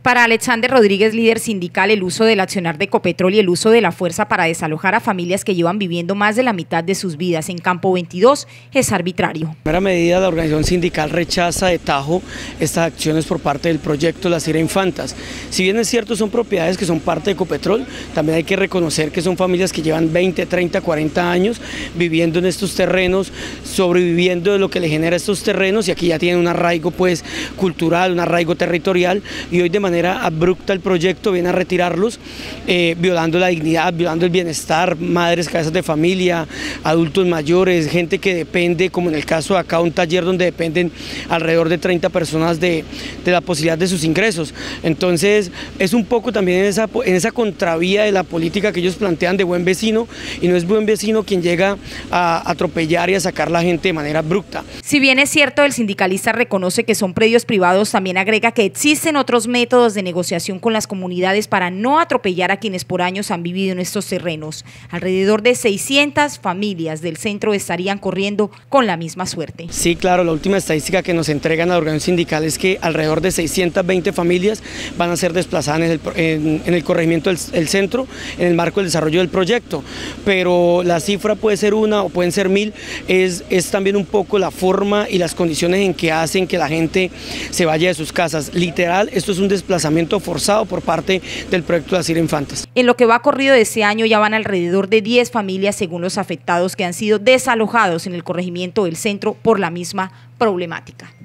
Para Alexander Rodríguez, líder sindical, el uso del accionar de Ecopetrol y el uso de la fuerza para desalojar a familias que llevan viviendo más de la mitad de sus vidas en Campo 22 es arbitrario. En primera medida, la organización sindical rechaza de tajo estas acciones por parte del proyecto Las Sierra Infantas. Si bien es cierto, son propiedades que son parte de Ecopetrol, también hay que reconocer que son familias que llevan 20, 30, 40 años viviendo en estos terrenos, sobreviviendo de lo que le genera estos terrenos, y aquí ya tienen un arraigo pues cultural, un arraigo territorial, y hoy de manera abrupta el proyecto viene a retirarlos, violando la dignidad, violando el bienestar, madres, cabezas de familia, adultos mayores, gente que depende, como en el caso de acá, un taller donde dependen alrededor de 30 personas de la posibilidad de sus ingresos. Entonces es un poco también en esa contravía de la política que ellos plantean de buen vecino, y no es buen vecino quien llega a atropellar y a sacar a la gente de manera abrupta. Si bien es cierto, el sindicalista reconoce que son predios privados, también agrega que existen otros métodos de negociación con las comunidades para no atropellar a quienes por años han vivido en estos terrenos. Alrededor de 600 familias del centro estarían corriendo con la misma suerte. Sí, claro, la última estadística que nos entregan a la organización sindical es que alrededor de 620 familias van a ser desplazadas en el corregimiento del centro en el marco del desarrollo del proyecto, pero la cifra puede ser una o pueden ser 1000, es también un poco la forma y las condiciones en que hacen que la gente se vaya de sus casas. Literal, esto es un desplazamiento forzado por parte del proyecto Las Sierra Infantas. En lo que va corrido de este año ya van alrededor de 10 familias según los afectados que han sido desalojados en el corregimiento del centro por la misma problemática.